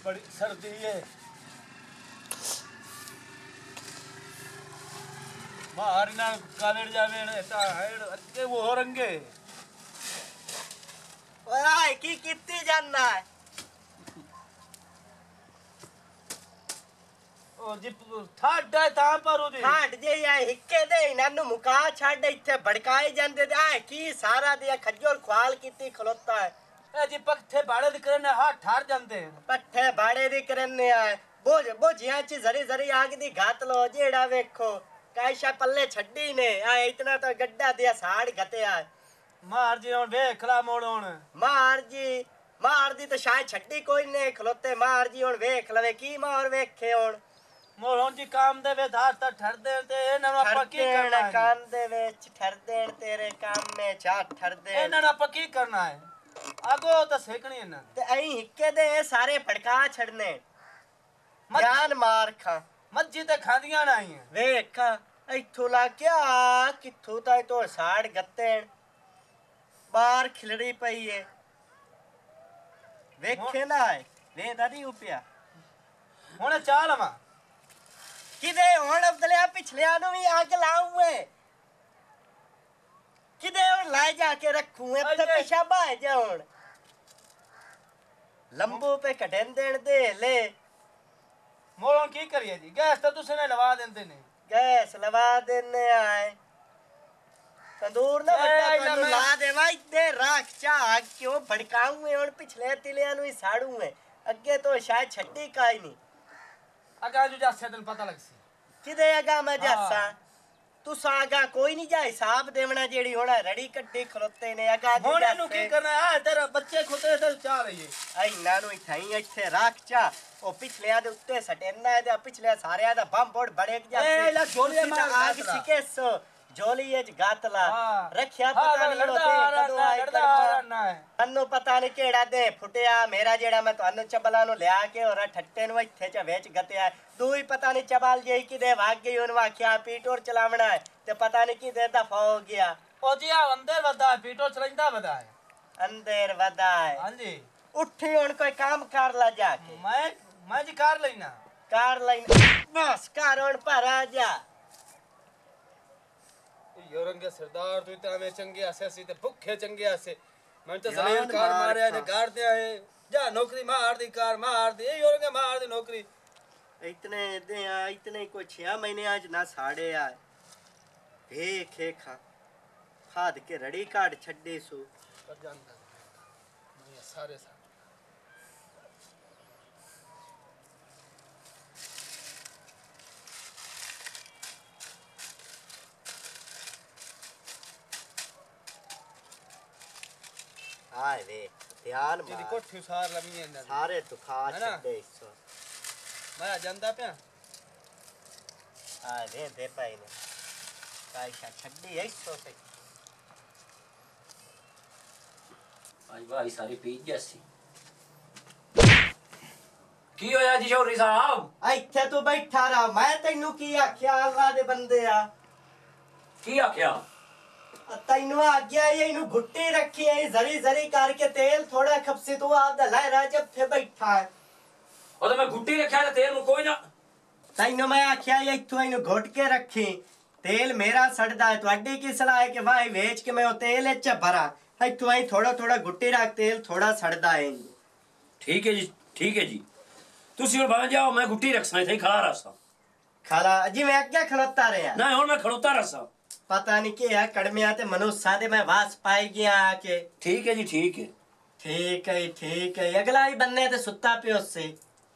बड़ी सर्दी है। बाहर ना कॉलेज जावे ता है वो हो रंगे। ओए की कितनी जानना है? ओ जी ठाड है ता पर ओदी ठाड जे या हिक्के दे इनानु मुका छाड़ इथे भड़काए जांदे आ की सारा दिया खज्जल ख्वाल कितनी खलोता है। ए जी पट्ठे बाड़े दी करने हाथ ठार जानते हैं। पट्ठे बाड़े दी करने आए बोझ बोझियां च जरी जरी आग दी घात लो जेड़ा वेखो कायशा पल्ले छड्डी ने आ इतना तो गड्ढा दिया साड़ घते आ मार जी हुन वेखला मोड़ोण मार दी तो शायद छड्डी कोई ने खलोते मार जी हुन वेख लवे की मार वेखे हुन मोड़ोण जी काम दे वे धार ता ठर दे ते एना आपा की करना है काम दे विच ठर देण तेरे काम में चा ठर दे एना आपा की करना है आगो तो सेकणी है ना ते अई हिक्के दे सारे भड़का छड़ने जान मार खा मज्जी ते खादियां ना आई वेख इथों ला क्या किथों ताई तो साड़ गत्तेण बाहर खिलड़ी पई है वेखे ना है वे दादी उपिया हुन चाल मा किदे हुन अब्दुल्ला पिछलिया नु भी आग लाऊं है किदे हुन ला जाके रखूं इथे पेशाबा है जा हुन लंबू पे कटन देण दे ले मोड़ोण की करिए जी गैस तो तुसने लवा देंदे ने गैस लवा देने आए तंदूर ना बड़ा तो ला देवा इतने राख चा आग क्यों भड़काऊं है हुन पिछले तिलिया नु ही साड़ू है अगे तो शायद छड्डी काई नहीं अगा जो जासे तन पता लगसी किदे अगा मैं जासा तू सागा कोई नहीं जा हिसाब देवना जेड़ी होना रड़ी कड्डी खलोते ने अगा होने नु की करना है तेरा बच्चे खुदे ते चा रही है आई नानु इथाई इथे राख चा ओ पिछलिया दे उत्ते सटेना दे पिछले सारे दा बम बोड़ बड़े जाते ए ला जोली मार आग सिके सो जोली एज गातला रखिया पता नहीं होते कदों आई करना है अन्नु पता नहीं केड़ा दे फुटिया मेरा जेड़ा मैं तन्नु चबला नु ले आके और ठट्टे नु इथे च वेच गतिया दूई पता नहीं चबाल जेई कि दे भाग गई उन वाक्या पीटोर चलावना है ते पता नहीं कि दे दफा हो गया ओ जी आ अंदर वदा पीटोर चलाइंदा वदा है अंदर वदा है हां जी उठी उन कोई काम कर ला जाके मैं जी कार लेना कार लाइन बस कार उन पर आ जा योरंगे सरदार तू इतना में चंगे आसे सी ते भूखे चंगे आसे मैं तो जलील कार मारया ने गाड़ दिया है जा नौकरी मार दी कार मार दी योरंगे मार दी नौकरी इतने दे इतने को 6 महीने आज ना साड़े आ देखे खा खाद के रड़ी काट छड्डी सु कर जानता मैं सारे सा आए वे ध्यान तेरी मार कोठी सार लमी है सारे तो खा छड्डे इसो मैं जानदा पे आ दे पाई ने काई का छड्डी इसो से आज भाई सारी पीज जैसी की होया जी चौधरी साहब इथे तू बैठा रहा मैं तैनू की आख्या अल्लाह दे बंदे आ की आख्या तैनू आज्ञा ये इनु घुट्टी रखी है जरी जरी करके तेल थोड़ा खपसी तू आप दलाई राजब थे बैठा है ओ तो मैं घुट्टी रखया ते तेल नु कोई ना तैनू मैं आख्या ये इथु इनु घोट के रखी तेल मेरा सड़दा है ਤੁਹਾਡੀ की सलाह है कि भाई वेच के मैं वो तेल च भरा इथु आई थोड़ा थोड़ा घुट्टी रख तेल थोड़ा सड़दा है ठीक है जी तुसी और बाहर जाओ मैं घुट्टी रखसा थे खा रहा खाला जी मैं क्या खलोता रहा ना हुन मैं खड़ोता रहा पता नहीं क्या कड़मिया ते मनुष्य दे मैं वास पाई गया आके ठीक है जी ठीक है अगला ही बनने ते सुत्ता पियो से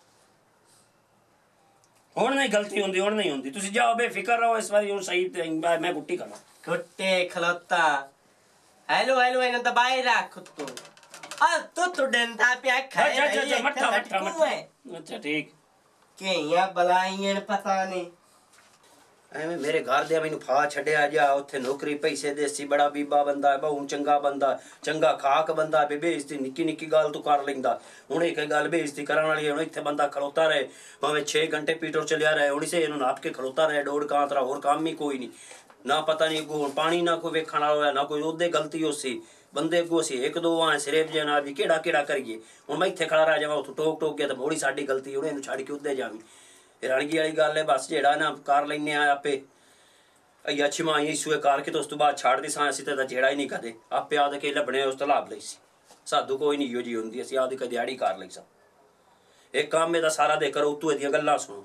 हुन नहीं गलती हुंदी हुन नहीं हुंदी तुसी जाओ बेफिक्र रहो इस बारी हुन सही ते मैं गुट्टी करना गुट्टे खलोता हेलो इन दबाए रख तू आ तू डंडा पे खाए अच्छा मट्ठा अच्छा ठीक के या बलाईन पता नहीं ਐਵੇਂ ਮੇਰੇ ਘਰ ਦੇ ਮੈਨੂੰ ਫਾ ਛੱਡਿਆ ਜਾ ਉੱਥੇ ਨੌਕਰੀ ਪੈਸੇ ਦੇਸੀ ਬੜਾ ਬੀਬਾ ਬੰਦਾ ਬਹੁ ਚੰਗਾ ਬੰਦਾ ਚੰਗਾ ਖਾਕ ਬੰਦਾ ਬੇਇੱਜ਼ਤੀ ਨਿੱਕੀ ਨਿੱਕੀ ਗੱਲ ਤੂੰ ਕਰ ਲੈਂਦਾ ਹੁਣ ਇੱਕ ਗੱਲ ਬੇਇੱਜ਼ਤੀ ਕਰਨ ਵਾਲੀ ਹੁਣ ਇੱਥੇ ਬੰਦਾ ਖਲੋਤਾ ਰਹੇ ਭਾਵੇਂ 6 ਘੰਟੇ ਪੀਟਰ ਚੱਲਿਆ ਰਹੇ ਹੁਣ ਇਸੇ ਇਹਨੂੰ ਨਾਪ ਕੇ ਖਲੋਤਾ ਰਹੇ ਡੋੜ ਕਾਂਤਰਾ ਹੋਰ ਕੰਮ ਹੀ ਕੋਈ ਨਹੀਂ ਨਾ ਪਤਾ ਨਹੀਂ ਕੋ ਪਾਣੀ ਨਾ ਕੋਈ ਵੇਖਣ ਵਾਲਾ ਹੋਇਆ ਨਾ ਕੋਈ ਉਹਦੇ ਗਲਤੀ ਹੋਸੀ ਬੰਦੇ ਅੱਗੋਂ ਅਸੀਂ ਇੱਕ ਦੋ ਆ ਸਿਰੇਬ ਜੇ ਨਾਲ ਵੀ ਕਿਹੜਾ ਕਰੀਏ। ਹੁਣ ਮੈਂ ਇੱਥੇ ਖੜਾ ਰਹਿ ਜਾਵਾਂ ਉੱਥੋਂ ਟੋਕ ਗਿਆ ਤਾਂ ਮੋੜੀ ਸਾਡੀ ਗਲਤੀ ਉਹਨੇ ਇਹਨੂੰ ਛੱਡ ਕੇ ਉੱਦੇ ਜਾਵੀਂ। ਰਣਗੀ ਵਾਲੀ ਗੱਲ ਹੈ ਬਸ ਜਿਹੜਾ ਨਾ ਕਰ ਲੈਂਦੇ ਆ ਆਪੇ ਅਈਆ ਛਮਾਈ ਸੂਏ ਕਰਕੇ ਤੇ ਉਸ ਤੋਂ ਬਾਅਦ ਛੱਡ ਦੀ ਸਾਂ ਅਸੀਂ ਤਾਂ ਜਿਹੜਾ ਹੀ ਨਹੀਂ ਕਦੇ ਆਪੇ ਆਦ ਕੇ ਲੱਭਣੇ ਉਸ ਤੋਂ ਲਾਭ ਲਈ ਸੀ। ਸਾਧੂ ਕੋਈ ਨਹੀਂ ਇਹੋ ਜਿਹੀ ਹੁੰਦੀ ਅਸੀਂ ਆਦੀ ਕਦੇ ਦਿਹਾੜੀ ਕਰ ਲਈ ਸਾਂ। ਇਹ ਕੰਮ ਇਹਦਾ ਸਾਰਾ ਦੇ ਕਰੋ ਤੂੰ ਇਹਦੀਆਂ ਗੱਲਾਂ ਸੁਣੋ।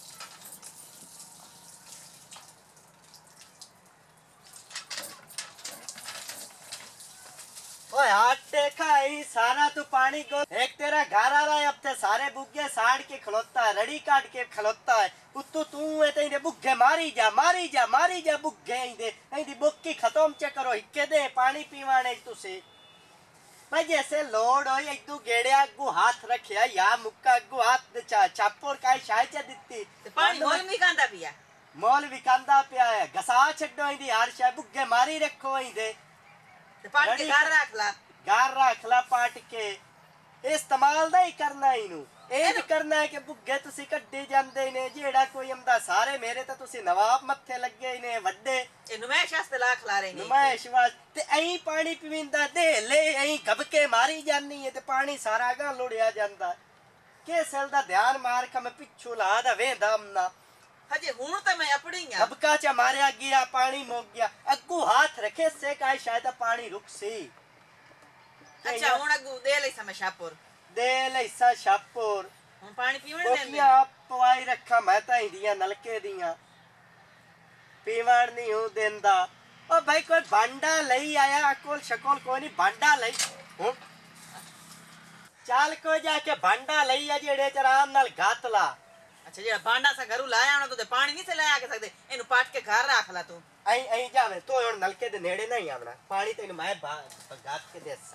ओए आटे खाई सारा तू पानी को एक तेरा घर आ रहा है अब ते सारे बुग्गे साड़ के खलोता है रड़ी काट के खलोता है उत्तू तू है ते बुग्गे मारी जा बुग्गे इंदे बुक्की खत्म च करो हिक्के दे पानी पीवाने तुसे मैं जैसे लोड हो एक तू गेड़े अगू हाथ रखिया या मुक्का अगू हाथ छापोर का शाय च दित्ती पानी मोल नहीं कांदा पिया मोल विकांदा पिया है घसा छड्डो इंदी हर शाय बुग्गे मारी रखो इंदे पाट के घर रख ला पाट के इस्तेमाल नहीं करना इनू ਇਹ ਕਰਨਾ ਹੈ ਕਿ ਬੁੱਗੇ ਤੁਸੀਂ ਕੱਢੇ ਜਾਂਦੇ ਨੇ ਜਿਹੜਾ ਕੋਈ ਆਂਦਾ ਸਾਰੇ ਮੇਰੇ ਤਾਂ ਤੁਸੀਂ ਨਵਾਬ ਮੱਥੇ ਲੱਗੇ ਨੇ ਵੱਡੇ ਇਹ ਨੁਮਾਇਸ਼ ਵਾਸਤੇ ਲਾ ਖਲਾ ਰਹੇ ਨੇ ਨੁਮਾਇਸ਼ ਵਾਸਤੇ ਐਂ ਪਾਣੀ ਪੀਵਿੰਦਾ ਦੇ ਲੈ ਐਂ ਗਬਕੇ ਮਾਰੀ ਜਾਨੀ ਹੈ ਤੇ ਪਾਣੀ ਸਾਰਾ ਗਾ ਲੋੜਿਆ ਜਾਂਦਾ ਕੇਸਲ ਦਾ ਧਿਆਨ ਮਾਰ ਕੇ ਮੈਂ ਪਿੱਛੋਂ ਲਾ ਦਾ ਵੇਂਦਾ ਮਨਾ ਹਜੇ ਹੁਣ ਤਾਂ ਮੈਂ ਆਪਣੀ ਆ ਗਬਕਾ ਚ ਮਾਰਿਆ ਗਿਆ ਪਾਣੀ ਮੁੱਕ ਗਿਆ ਅੱਗੂ ਹੱਥ ਰੱਖੇ ਸੇ ਕਾ ਸ਼ਾਇਦ ਪਾਣੀ ਰੁਕ ਸੀ ਅੱਛਾ ਹੁਣ ਅੱਗੂ ਦੇ ਲਈ ਸਮੇ ਸ਼ਾਪੁਰ ਦੇ ਲੈਸਾ ਸ਼ਾਪੁਰ ਹੁਣ ਪਾਣੀ ਪੀਵਣ ਉਹ ਦਿੰਦੇ ਕੀ ਆਪ ਪਵਾਈ ਰੱਖਾ ਮੈਂ ਤਾਂ ਇੰਦੀਆਂ ਨਲਕੇ ਦੀਆਂ ਪੀਵਣ ਨਹੀਂ ਹੋ ਦਿੰਦਾ ਉਹ ਭਾਈ ਕੋਈ ਭਾਂਡਾ ਲਈ ਆਇਆ ਅਕਲ ਸ਼ਕਲ ਕੋਈ ਨਹੀਂ ਭਾਂਡਾ ਲਈ ਹੁਣ ਚਾਲ ਕੋ ਜਾ ਕੇ ਭਾਂਡਾ ਲਈ ਆ ਜਿਹੜੇ ਚ ਆਰਾਮ ਨਾਲ ਗਾਤ ਲਾ ਅੱਛਾ ਜਿਹੜਾ ਭਾਂਡਾ ਸਾ ਘਰੂ ਲਾਇਆ ਉਹਨਾਂ ਤੋਂ ਪਾਣੀ ਨਹੀਂ ਸੇ ਲਾਇਆ ਕੇ ਸਕਦੇ ਇਹਨੂੰ ਪਾਟ ਕੇ ਘਰ ਰੱਖ ਲਾ ਤੂੰ ਐਂ ਜਾਵੇਂ ਤੋ ਹੁਣ ਨਲਕੇ ਦੇ ਨੇੜੇ ਨਹੀਂ ਆਵਣਾ ਪਾਣੀ ਤੈਨੂੰ ਮੈਂ ਗਾਤ ਕੇ ਦੇਸਾਂ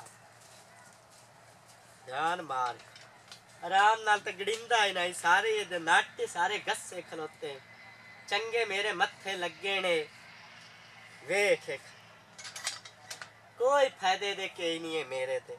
ध्यान मार आराम नाल तो गड़िंदा ही नहीं सारे ये नाट्य सारे गस्से खलोते चंगे मेरे मत्थे लगे ने वेख कोई फायदे दे के ही नहीं है मेरे ते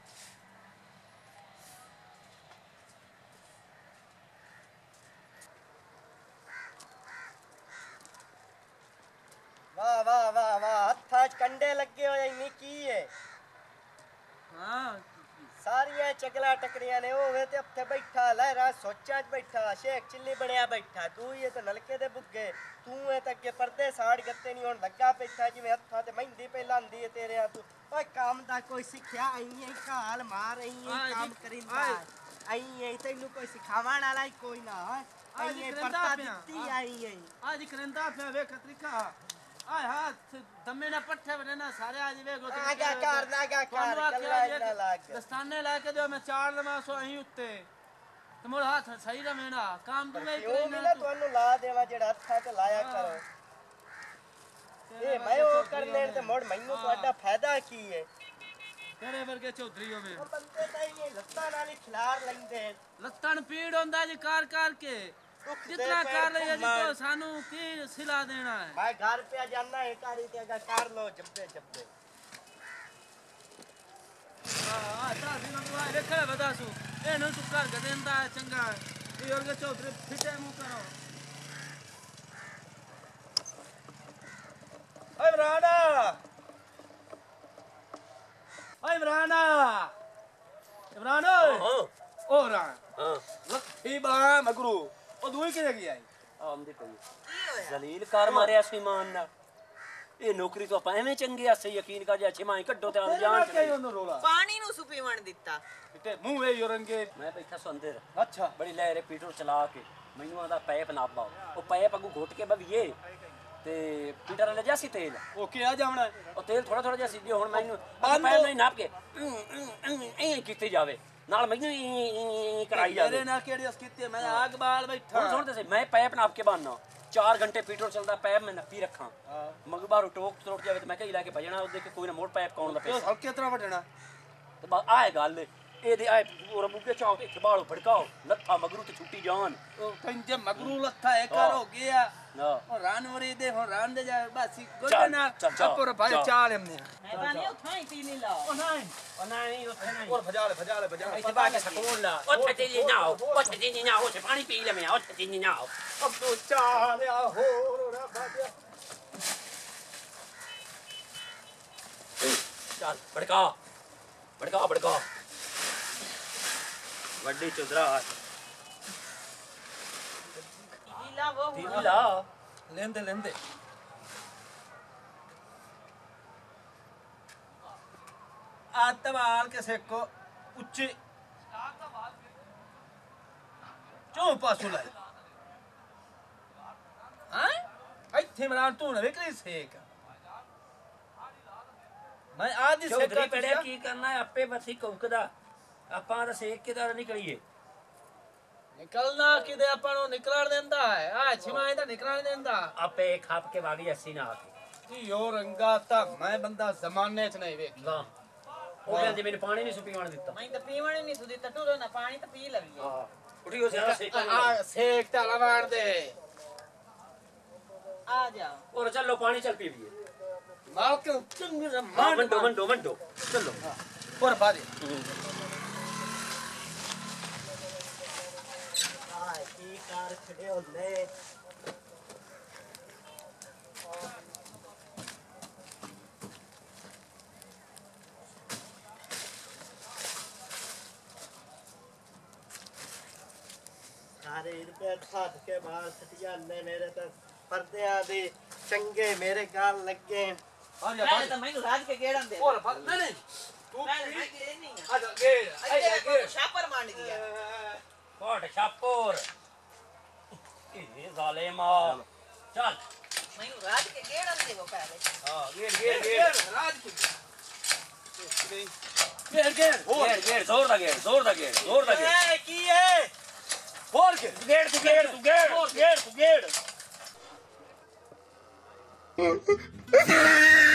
वाह वाह वाह वाह हथा कंडे लगे हो इन्नी की है हाँ सारिया चकला टकरिया ने होवे ते हथे बैठा लहरा सोचा च बैठा शेख चिल्ली बनया बैठा तू ये तो नलके दे बुग्गे तू है तक के पर्दे साड़ गत्ते नहीं हुन लगा बैठा जिवें हथा ते मेहंदी पे लांदी है तेरे आ तू ओए काम दा कोई सिखया आई है काल मार रही है काम करिंदा आई है तैनू कोई सिखावण वाला ही कोई ना आई है परता दित्ती आई है आज करंदा पे वे खतरिका आय हाथ दमे ना पट्ठे बने ना सारे आज वे गो आगा कर गल्ला इना लाग दस्ताने लाके दो मैं चार लमा सो अहीं उत्ते ते मोर हाथ सही दा मेना काम तू नहीं क्यों मिला ਤੁਹਾਨੂੰ ਲਾ ਦੇਵਾ ਜਿਹੜਾ ਹੱਥਾਂ ਤੇ ਲਾਇਆ ਕਰੋ ਇਹ ਮੈਂ ਉਹ ਕਰ ਲੈਣ ਤੇ ਮੋੜ ਮੈਨੂੰ ਤੁਹਾਡਾ ਫਾਇਦਾ ਕੀ ਹੈ ਤੇਰੇ ਵਰਗੇ ਚੌਧਰੀ ਹੋਵੇ ਉਹ ਬੰਦੇ ਤਾਂ ਇਹ ਲੱਤਾਂ ਨਾਲ ਹੀ ਖਿਲਾਰ ਲੈਂਦੇ ਲੱਤਾਂ ਪੀੜ ਹੁੰਦਾ ਜੀ ਕਾਰ ਕੇ जितना कर रही है जी तो सानू की सिला देना है मैं घर पे जाना है कारी ते अगर कर लो जब्बे हां ता दिन तो आए देखा बता सु ए न तू कर गदेंदा चंगा ये और के चौधरी फिटे मुंह करो ओए इमरान ओ रान हां लखी बा मगरू ਉਹ ਦੂਈ ਕਿਹਦੇ ਗਈ ਆਈ ਆਮਦੀ ਪਈ ਜ਼ਲੀਲ ਕਰ ਮਾਰਿਆ ਸੁਮਾਨ ਨਾ ਇਹ ਨੌਕਰੀ ਤੋਂ ਆਪਾਂ ਐਵੇਂ ਚੰਗੇ ਆਸੇ ਯਕੀਨ ਕਰ ਜਾ ਛਮਾਈ ਕੱਢੋ ਤੇ ਆਨ ਜਾਣ ਕੇ ਉਹਨੂੰ ਰੋਲਾ ਪਾਣੀ ਨੂੰ ਸੁਪੀਵਣ ਦਿੱਤਾ ਤੇ ਮੂੰਹ ਵੇ ਯੋਰੰਗੇ ਮੈਂ ਬੈਠਾ ਸੋ ਅੰਦਰ ਅੱਛਾ ਬੜੀ ਲਹਿਰੇ ਪੀਟਰ ਚਲਾ ਕੇ ਮੈਨੂੰ ਆਂਦਾ ਪੈਪ ਨਾਪਾ ਉਹ ਪੈਪ ਅਗੂ ਘੁੱਟ ਕੇ ਬਵੀਏ ਤੇ ਪੀਟਰ ਲੈ ਜਾ ਸੀ ਤੇਲ ਉਹ ਕੀ ਆ ਜਾਵਣਾ ਉਹ ਤੇਲ ਥੋੜਾ ਜਿਹਾ ਸੀ ਹੁਣ ਮੈਨੂੰ ਪੈਪ ਨਹੀਂ ਨਾਪ ਕੇ ਐਂ ਕਿੱਥੇ ਜਾਵੇ ਨਾਲ ਮੈਨੂੰ ਕਰਾਈ ਜਾਵੇ ਮੇਰੇ ਨਾਲ ਕਿਹੜੀ ਉਸ ਕੀਤੀ ਮੈਂ ਆਗ ਬਾਲ ਬੈਠਾ ਹੁਣ ਸੁਣ ਤੇ ਮੈਂ ਪੈਪ ਨਾਪ ਕੇ ਬਾਨਣਾ 4 ਘੰਟੇ ਪੀਟਰ ਚੱਲਦਾ ਪੈਪ ਮੈਂ ਨੱਪੀ ਰੱਖਾਂ ਮਗਰ ਬਾਹਰੋਂ ਟੋਕ ਜਾਵੇ ਤੇ ਮੈਂ ਕਹੀ ਲੈ ਕੇ ਭਜਣਾ ਉਹਦੇ ਕਿ ਕੋਈ ਨਾ ਮੋੜ ਪੈਪ ਕੌਣ ਦਾ ਉਹ ਪੈਸਾ ਹਲਕੇ ਤਰ੍ਹਾਂ ਵਟਣਾ ਤੇ ਬਸ ਆਏ ਗੱਲ ਇਹਦੇ ਆਏ ਉਹ ਬੁੱਗੇ ਚਾਹ ਇੱਥੇ ਬਾਹਰੋਂ ਭੜਕਾਓ ਲੱਥਾ ਮਗਰੂ ਤੇ ਛੁੱਟੀ ਜਾਣ ਉਹ ਕੰਜੇ ਮਗਰੂ ਲੱਥਾ ਇੱਕ ਕਰ ਹੋ ਗਿਆ ਨਾ ਉਹ ਰਾਨ ਵਰੀ ਦੇ ਹੁਣ ਰਾਨ ਦੇ ਜਾ ਬਸ ਗੋਡੇ ਨਾਲ ਅੱਪਰ ਭਾਈ ਚਾਲ ਹਮਨੇ ਮੈਂ ਤਾਂ ਨਹੀਂ ਉਥਾਂ ਹੀ ਪੀਣੀ ਲਾ ਉਹ ਨਹੀਂ ਉੱਥੇ ਨਹੀਂ ਉਹ ਭਜਾ ਲੈ ਇੱਥੇ ਬਾ ਕੇ ਸਕੂਨ ਲਾ ਉੱਥੇ ਤੇ ਨਹੀਂ ਨਾ ਉੱਥੇ ਪਾਣੀ ਪੀ ਲੈ ਮੈਂ ਉੱਥੇ ਤੇ ਨਹੀਂ ਨਾ ਅਬ ਤੋ ਚਾਲ ਆ ਹੋਰ ਰੱਬਾ ਚੱਲ ਭੜਕਾ ਭੜਕਾ ਭੜਕਾ ਵੱਡੀ ਚੁਦਰਾ हीला वो ਤੀਵੀ ਲਾ लेंदे लेंदे आतवाल के सेको उच्ची चो पासू लाई हैं ਇੱਥੇ ਮਰਾਂ ਤੂੰ ਨਾ ਵਿਕਰੀ ਸੇਕ ਮੈਂ ਆਦੀ ਸੇਕ ਚੌਧਰੀ ਪੜਿਆ ਕੀ ਕਰਨਾ ਹੈ ਆਪੇ ਬਸੀ ਕੌਕਦਾ ਆਪਾਂ ਤਾਂ ਸੇਕ ਕੇ ਤਾਂ ਨਿਕਲੀਏ ਨਿਕਲਣਾ ਕਿਤੇ ਆਪਾਂ ਨੂੰ ਨਿਕਲਣ ਦਿੰਦਾ ਹੈ ਆ ਛਿਮਾਏ ਤਾਂ ਨਿਕਲਣ ਦਿੰਦਾ ਆਪੇ ਖਾਪ ਕੇ ਵਾਗੀ ਅੱਸੀ ਨਾ ਆ ਕੇ ਕੀ ਹੋ ਰੰਗਾ ਤਾਂ ਮੈਂ ਬੰਦਾ ਜ਼ਮਾਨੇ 'ਚ ਨਹੀਂ ਵੇਖ ਨਾ ਉਹ ਕਹਿੰਦੇ ਮੈਨੂੰ ਪਾਣੀ ਨਹੀਂ ਸੁਪੀਵਣ ਦਿੱਤਾ मैं तो पीवण नहीं सुधी टटूरो ना पानी तो पी लगी ਹਾਂ ਉਠੀ ਹੋ ਸਿਆ ਸੇਕ ਆ ਸੇਕ ਤਾਂ ਲਵਾਣ ਦੇ आ जाओ ਔਰ ਚੱਲੋ ਪਾਣੀ ਚੱਲ ਪੀਵੀਏ ਮਾਲਕ ਚੰਗੀ ਹਾਂ ਜ਼ਮਾਨ ਮੰਡੋ ਮੰਡੋ ਮੰਡੋ ਚੱਲੋ ਹੋਰ ਬਾਦੇ ਆ ਕੀ ਕਾਰ ਖੜੇ ਹੁੰਦੇ ਸਾਰੇ ਰੁਪਏ ਖਾਦ ਕੇ ਬਾਹਰ ਸੱਟ ਜਾਂਦੇ ਮੇਰੇ ਤਾਂ ਪਰਦਿਆਂ ਦੇ ਚੰਗੇ ਮੇਰੇ ਗਾਲ ਲੱਗੇ ਆ ਜਾ पहले तो मैंने राज के गेड़न दे ਹੋਰ ਬਾਦ ਨਹੀਂ ਨਹੀਂ ਤੂੰ पहले मैं गिरे नहीं है ਆ ਜਾ ਗੇੜ अरे को शापर मांड गया ਕੋਟ ਛਾਪੋਰ ਇਹ ਜ਼ਾਲਿਮਾ ਚੱਲ मैंने राज के गेड़न दे वो पहले ਹਾਂ ਗੇੜ ਗੇੜ ਗੇੜ ਗੇੜ ਗੇੜ ਰਾਜ ਕੀ ਗੇੜ ਗੇੜ ਗੇੜ ਜ਼ੋਰ ਦਾ ਗੇੜ ਜ਼ੋਰ ਦਾ ਗੇੜ ਜ਼ੋਰ ਦਾ ਗੇੜ ਏ ਕੀ ਹੈ ਹੋਰ ਕੇ ਗੇੜ ਤੂੰ ਗੇੜ ਤੂੰ ਗੇੜ ਗੇੜ ਤੂੰ ਗੇੜ